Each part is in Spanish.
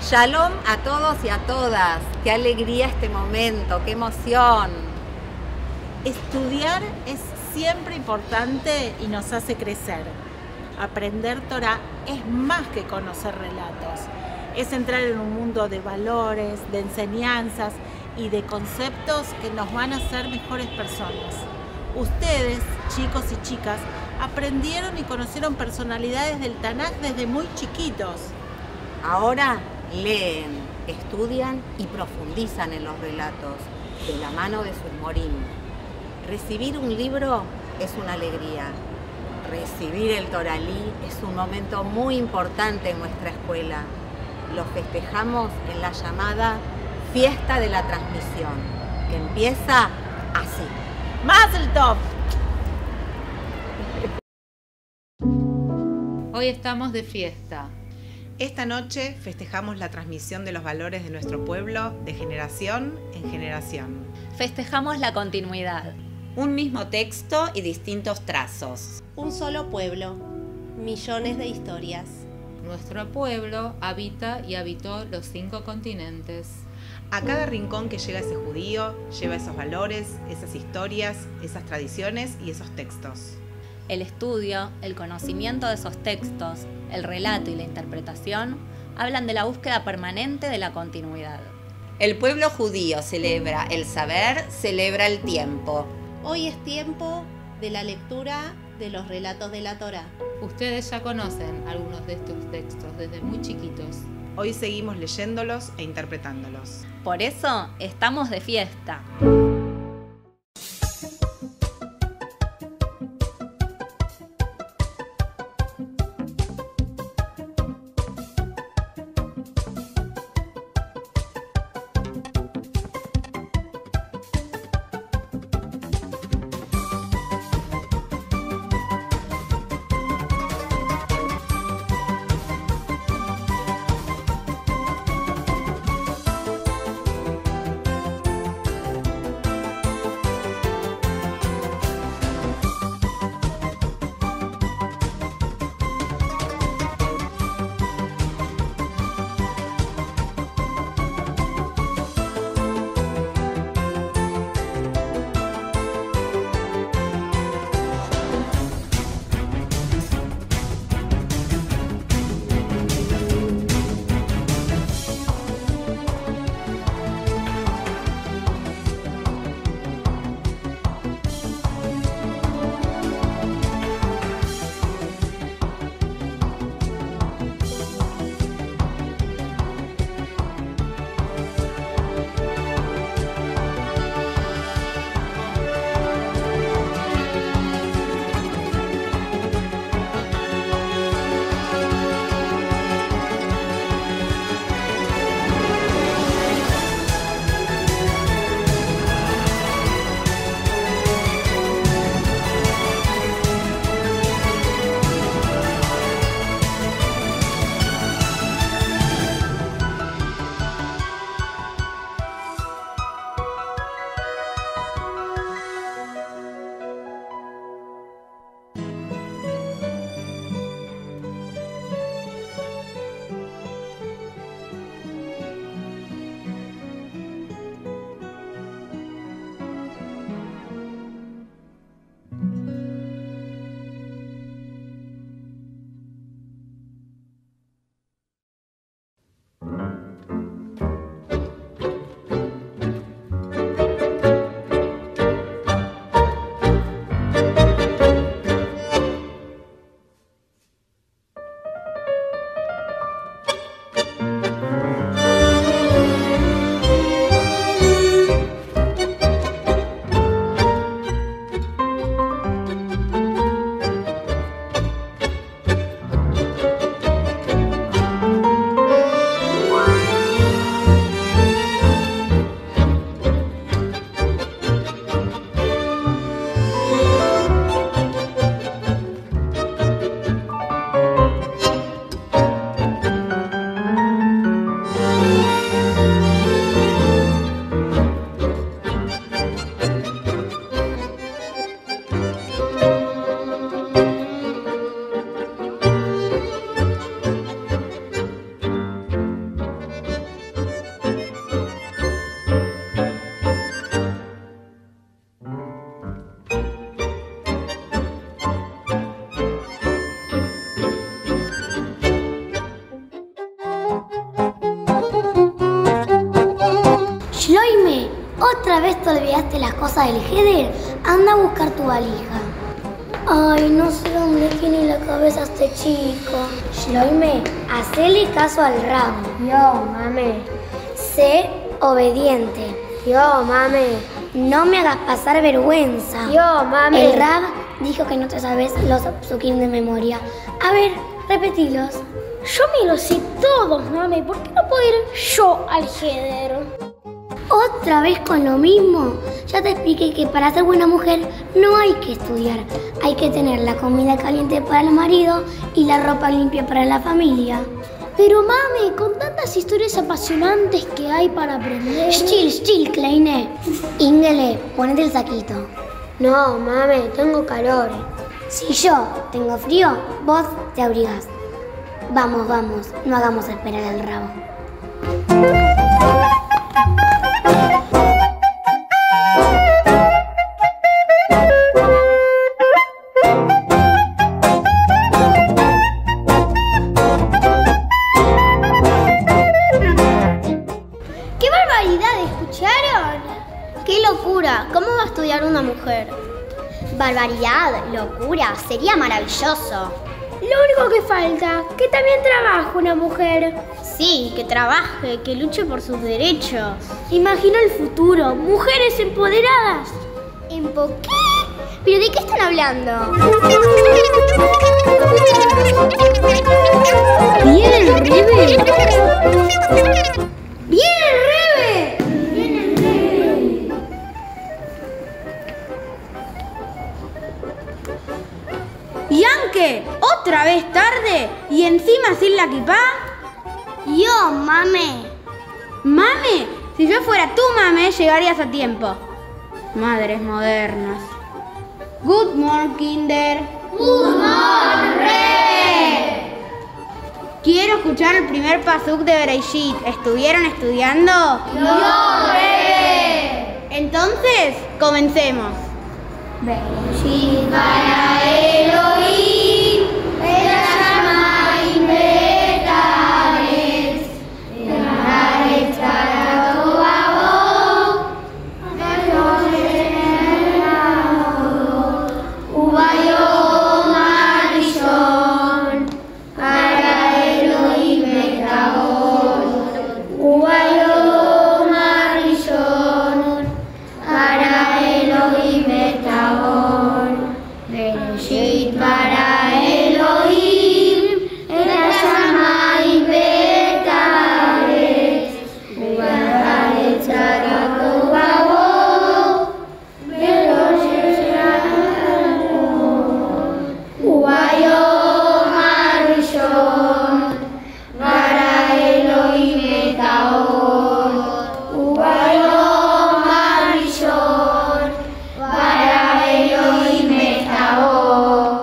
Shalom a todos y a todas. Qué alegría este momento, qué emoción. Estudiar es siempre importante y nos hace crecer. Aprender Torá es más que conocer relatos. Es entrar en un mundo de valores, de enseñanzas y de conceptos que nos van a hacer mejores personas. Ustedes, chicos y chicas, aprendieron y conocieron personalidades del Tanaj desde muy chiquitos. Ahora leen, estudian y profundizan en los relatos de la mano de sus morim. Recibir un libro es una alegría. Recibir el Toralí es un momento muy importante en nuestra escuela. Lo festejamos en la llamada Fiesta de la Transmisión, que empieza así. ¡Mazel Tov! Hoy estamos de fiesta. Esta noche festejamos la transmisión de los valores de nuestro pueblo de generación en generación. Festejamos la continuidad. Un mismo texto y distintos trazos. Un solo pueblo, millones de historias. Nuestro pueblo habita y habitó los 5 continentes. A cada rincón que llega ese judío, lleva esos valores, esas historias, esas tradiciones y esos textos. El estudio, el conocimiento de esos textos, el relato y la interpretación hablan de la búsqueda permanente de la continuidad. El pueblo judío celebra el saber, celebra el tiempo. Hoy es tiempo de la lectura de los relatos de la Torá. Ustedes ya conocen algunos de estos textos desde muy chiquitos. Hoy seguimos leyéndolos e interpretándolos. Por eso estamos de fiesta. dejaste las cosas del Heder, anda a buscar tu valija. Ay, no sé dónde tiene la cabeza este chico. Shloime, hacele caso al rabo. Yo, mame. Sé obediente. Yo, mame. No me hagas pasar vergüenza. Yo, mame. El rab dijo que no te sabes los psukim de memoria. A ver, repetilos. Yo me los sé todos, mame. ¿Por qué no puedo ir yo al Heder? ¿Otra vez con lo mismo? Ya te expliqué que para ser buena mujer no hay que estudiar. Hay que tener la comida caliente para el marido y la ropa limpia para la familia. Pero mami, con tantas historias apasionantes que hay para aprender... Still, Kleine. Ingele, ponete el saquito. No, mami, tengo calor. Si yo tengo frío, vos te abrigás. Vamos, no hagamos esperar al rabo. ¿Cómo va a estudiar una mujer? Barbaridad, locura, sería maravilloso. Lo único que falta, que también trabaje una mujer. Sí, que trabaje, que luche por sus derechos. Imagina el futuro, mujeres empoderadas. ¿En qué? ¿Pero de qué están hablando? ¡Viene el Rebe! ¡Viene el Rebe! ¡Yanke! ¿Otra vez tarde? ¿Y encima sin la kipá? Yo, mame. ¿Mame? Si yo fuera tu mame, llegarías a tiempo. Madres modernas. Good morning, Kinder. Good morning, Rebe. Quiero escuchar el primer pasuk de Bereshit. ¿Estuvieron estudiando? No, Rebe. Entonces, comencemos. Bereshit bara Elohim et hashamayim ve'et haaretz ve'haaretz bara tovaho ubayom harishon bara Elohim et haaretz ubayom harishon bara Elohim et haaretz Bereshit bara Elohim et hashamayim ve'et haaretz u'bahaaretz bara tovaho ve'lo u'bayom harishon bara Elohim et haaretz u'bayom harishon bara Elohim et haaretz.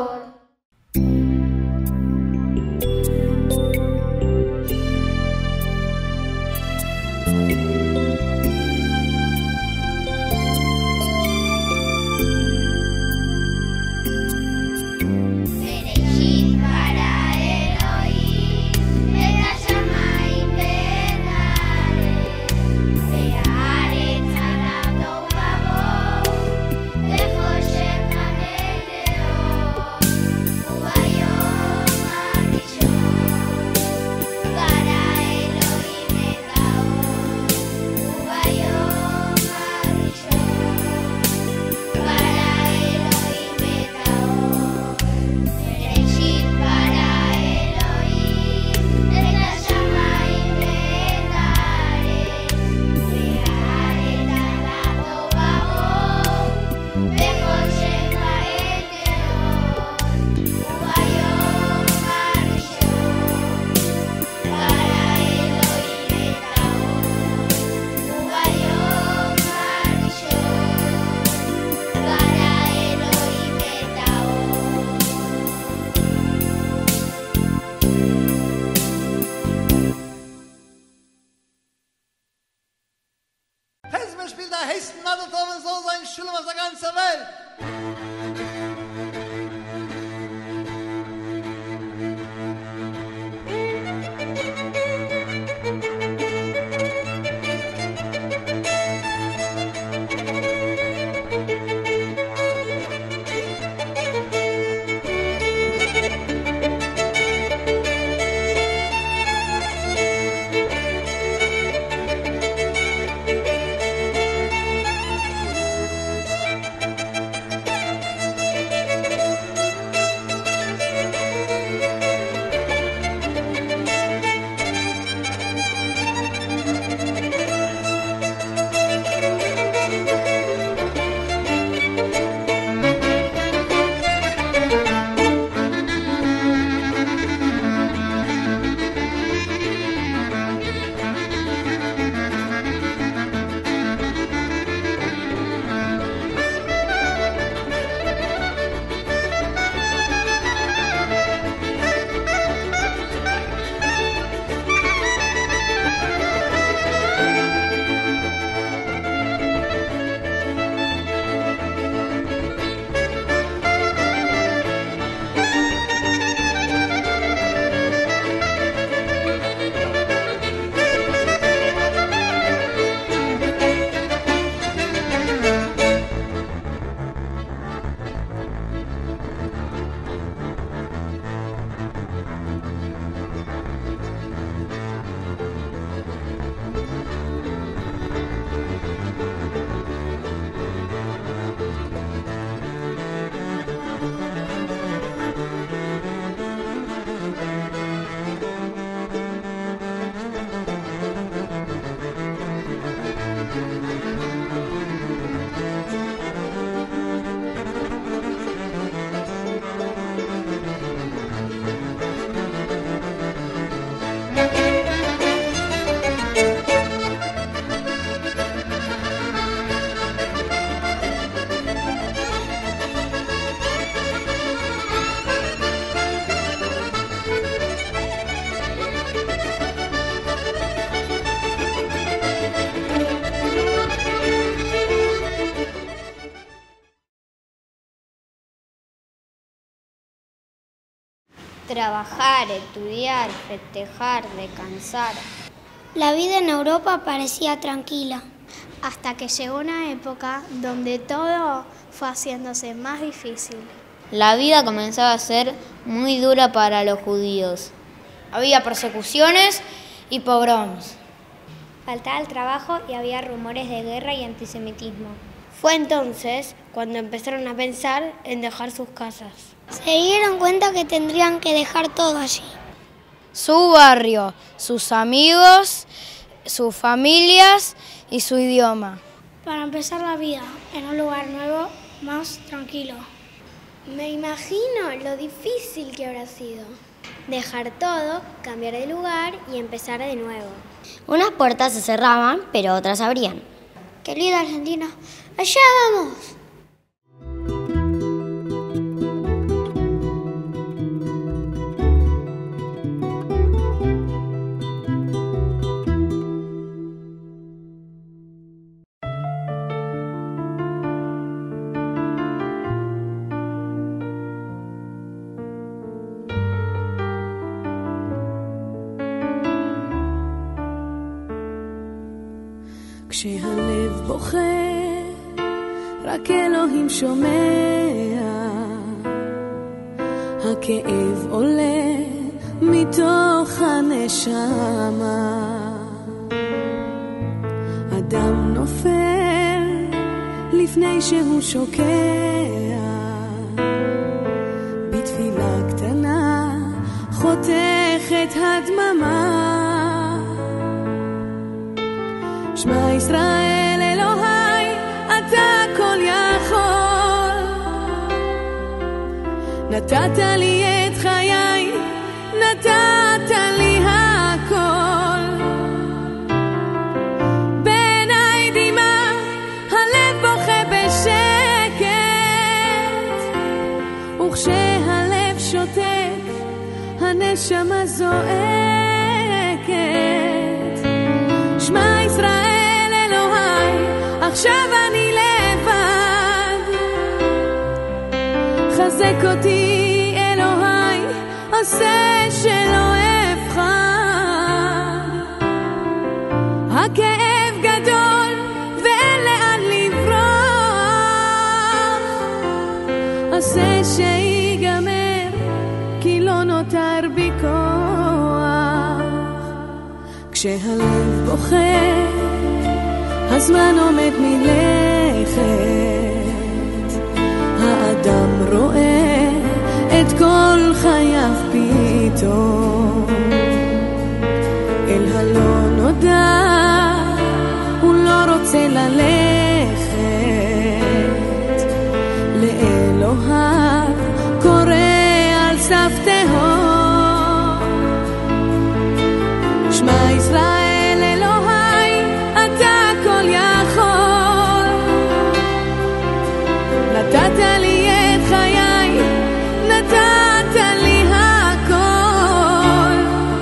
Bereshit bara Elohim et hashamayim ve'et haaretz ve'haaretz bara tovaho ve'choshen ha'neheot u'bayom harishon bara Elohim et haaretz u'bayom harishon bara Elohim et haaretz. Bereshit bara Elohim et hashamayim ve'et haaretz ve'haaretz bara tovaho ve'choshen ha'neheot u'bayom harishon bara Elohim et haaretz u'bayom harishon bara Elohim et Hezme spielt der höchsten Nadeltorben so sein Schulem aus der ganzen Welt. trabajar, estudiar, festejar, descansar. La vida en Europa parecía tranquila. Hasta que llegó una época donde todo fue haciéndose más difícil. La vida comenzaba a ser muy dura para los judíos. Había persecuciones y pogroms. Faltaba el trabajo y había rumores de guerra y antisemitismo. Fue entonces cuando empezaron a pensar en dejar sus casas. Se dieron cuenta que tendrían que dejar todo allí. Su barrio, sus amigos, sus familias y su idioma. Para empezar la vida en un lugar nuevo, más tranquilo. Me imagino lo difícil que habrá sido. Dejar todo, cambiar de lugar y empezar de nuevo. Unas puertas se cerraban, pero otras se abrían. Querida Argentina, allá vamos. כשהלב בוכה, רק אלוהים שומע, הכאב עולה מתוך הנשמה, אדם נופל לפני שהוא שוקע, בתפילה קטנה חותכת הדממה, שמע ישראל אלוהי, אתה כל יכול, נתת לי את חיי, נתת לי הכל, בעיניי דמעה, הלב בוכה בשקט, וכשהלב שותק, הנשמה זועקת, שמע ישראל אלוהי, עכשיו אני לבד, חזק אותי אלוהי, עושה שלא אבחר, הכאב גדול ואין לאן לברוח, עושה שיגמר כי לא נותר בי כוח, כשהלב בוכה הזמן עומד מלכת, האדם רואה את כל חייו פתאום, אל הלא נודע הוא לא רוצה ללכת, לאלוהיו קורא על סף תהום, שמע ישראל אלוהי, אתה כל יכול, נתת לי את חיי, נתת לי הכל,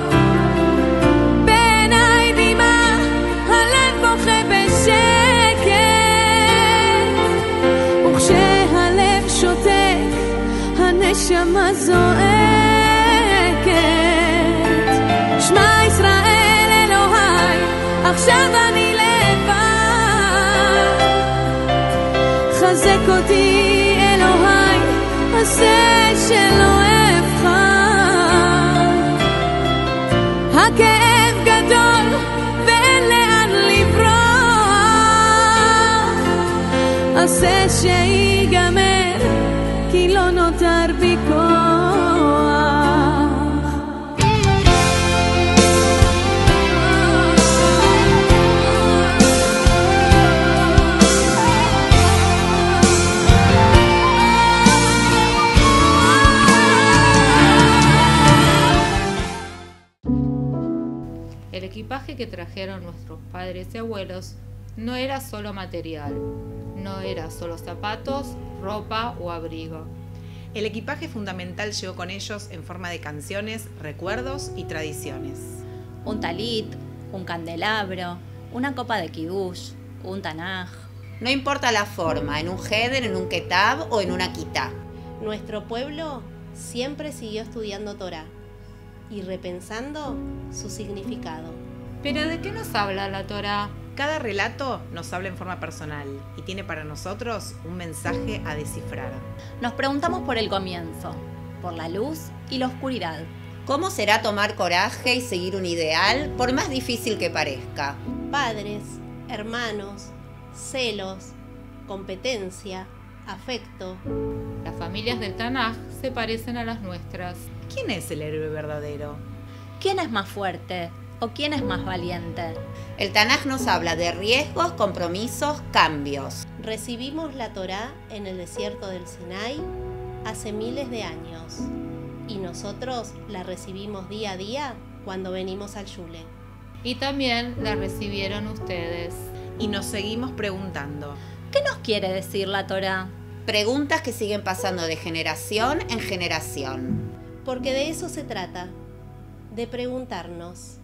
בעיניי דמעה, הלב בוכה בשקט, וכשהלב שותק, הנשמה זועקת, שמע ישראל אלוהי, עכשיו אני לבד, חזק אותי אלוהי, עושה שלא אבחר, הכאב גדול ואין לאן לברוח, עושה שיגמר כי לא נותר בי כוח. El equipaje que trajeron nuestros padres y abuelos no era solo material, no era solo zapatos, ropa o abrigo. El equipaje fundamental llegó con ellos en forma de canciones, recuerdos y tradiciones. Un talit, un candelabro, una copa de kiddush, un tanaj. No importa la forma, en un heder, en un ketab o en una kitá. Nuestro pueblo siempre siguió estudiando Torá y repensando su significado. ¿Pero de qué nos habla la Torá? Cada relato nos habla en forma personal y tiene para nosotros un mensaje a descifrar. Nos preguntamos por el comienzo, por la luz y la oscuridad. ¿Cómo será tomar coraje y seguir un ideal, por más difícil que parezca? Padres, hermanos, celos, competencia, afecto. Las familias del Tanaj se parecen a las nuestras. ¿Quién es el héroe verdadero? ¿Quién es más fuerte o quién es más valiente? El Tanaj nos habla de riesgos, compromisos, cambios. Recibimos la Torá en el desierto del Sinai hace miles de años y nosotros la recibimos día a día cuando venimos al Shule. Y también la recibieron ustedes. Y nos seguimos preguntando. ¿Qué nos quiere decir la Torá? Preguntas que siguen pasando de generación en generación. Porque de eso se trata, de preguntarnos.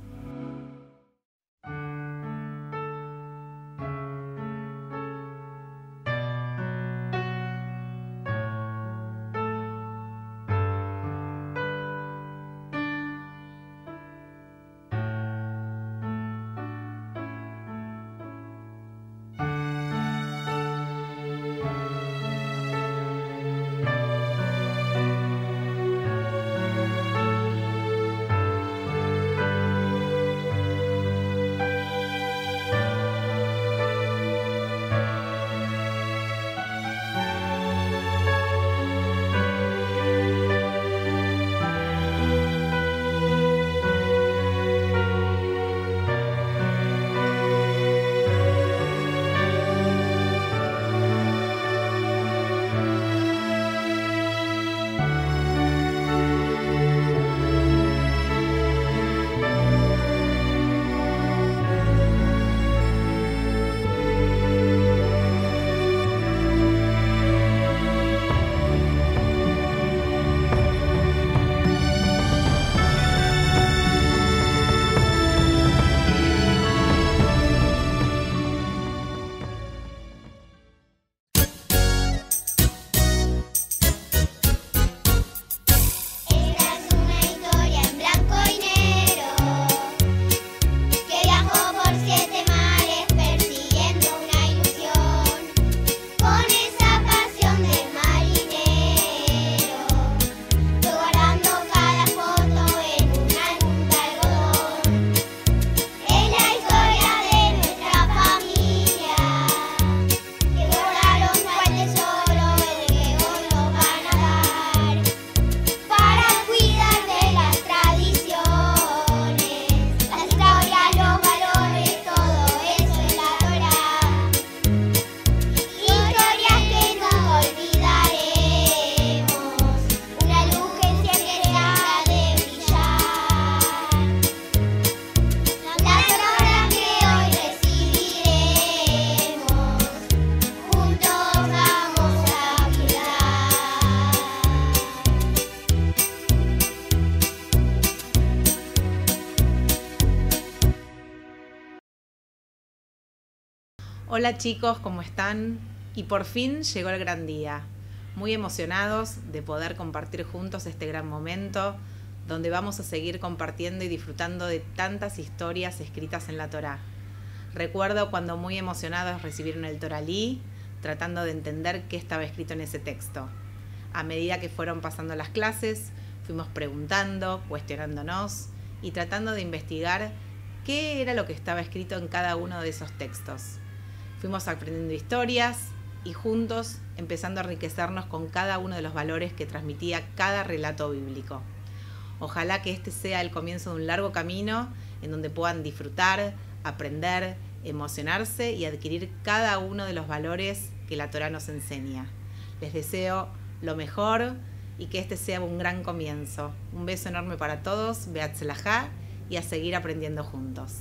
Hola chicos, ¿cómo están? Y por fin llegó el gran día. Muy emocionados de poder compartir juntos este gran momento, donde vamos a seguir compartiendo y disfrutando de tantas historias escritas en la Torá. Recuerdo cuando muy emocionados recibieron el Toralí, tratando de entender qué estaba escrito en ese texto. A medida que fueron pasando las clases, fuimos preguntando, cuestionándonos y tratando de investigar qué era lo que estaba escrito en cada uno de esos textos. Fuimos aprendiendo historias y juntos empezando a enriquecernos con cada uno de los valores que transmitía cada relato bíblico. Ojalá que este sea el comienzo de un largo camino en donde puedan disfrutar, aprender, emocionarse y adquirir cada uno de los valores que la Torá nos enseña. Les deseo lo mejor y que este sea un gran comienzo. Un beso enorme para todos, Beatzlajá, y a seguir aprendiendo juntos.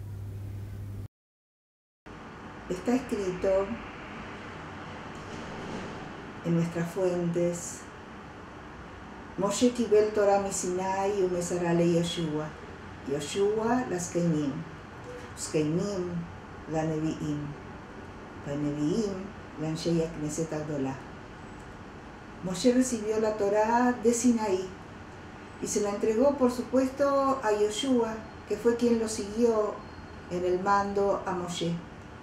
Está escrito en nuestras fuentes: Moshe kibel Torah misinai umesara le Yoshua, Yoshua las-Keinim, Us-Keinim la-Nevi'im, va-Nevi'im la-Anshei HaKnesset HaGdolah. Moshe recibió la Torá de Sinaí y se la entregó, por supuesto, a Yoshua, que fue quien lo siguió en el mando a Moshe.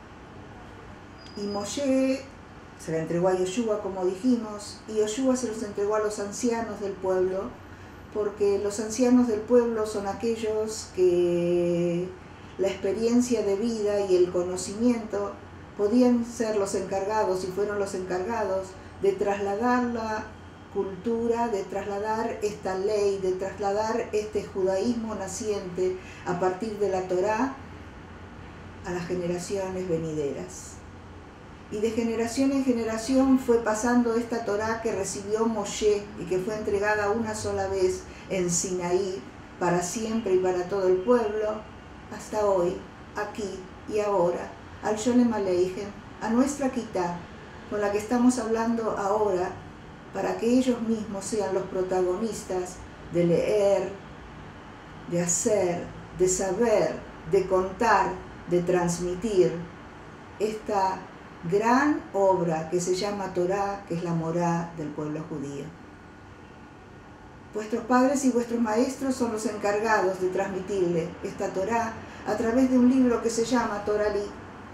Y Moshe se la entregó a Yoshua, como dijimos, y Yoshua se los entregó a los ancianos del pueblo, porque los ancianos del pueblo son aquellos que la experiencia de vida y el conocimiento podían ser los encargados, y fueron los encargados de trasladar la cultura, de trasladar esta ley, de trasladar este judaísmo naciente a partir de la Torá a las generaciones venideras. Y de generación en generación fue pasando esta Torá que recibió Moshe y que fue entregada una sola vez en Sinaí, para siempre y para todo el pueblo, hasta hoy, aquí y ahora, al Sholem Aleichem, a nuestra Kitá, con la que estamos hablando ahora, para que ellos mismos sean los protagonistas de leer, de hacer, de saber, de contar, de transmitir esta gran obra que se llama Torá, que es la morá del pueblo judío. Vuestros padres y vuestros maestros son los encargados de transmitirle esta Torá a través de un libro que se llama Toralí,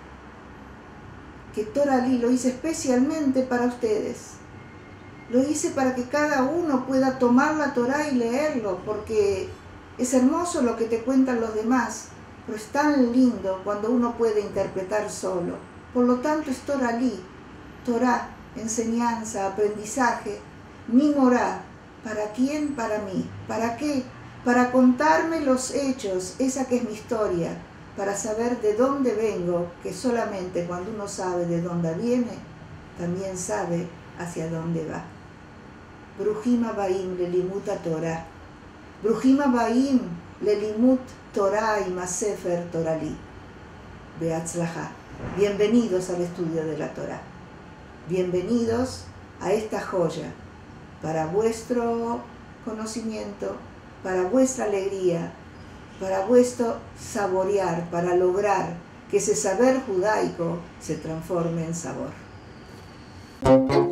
que Toralí lo hice especialmente para ustedes. Lo hice para que cada uno pueda tomar la Torá y leerlo, porque es hermoso lo que te cuentan los demás, pero es tan lindo cuando uno puede interpretar solo. Por lo tanto es Toralí, Torá, enseñanza, aprendizaje, mi morá. ¿Para quién? Para mí. ¿Para qué? Para contarme los hechos, esa que es mi historia, para saber de dónde vengo, que solamente cuando uno sabe de dónde viene, también sabe hacia dónde va. Bruhim Abaim lelimut Torah. Bruhim Abaim lelimut Torah y Masefer Toralí. Beatzlajá. Bienvenidos al estudio de la Torá. Bienvenidos a esta joya para vuestro conocimiento, para vuestra alegría, para vuestro saborear, para lograr que ese saber judaico se transforme en sabor.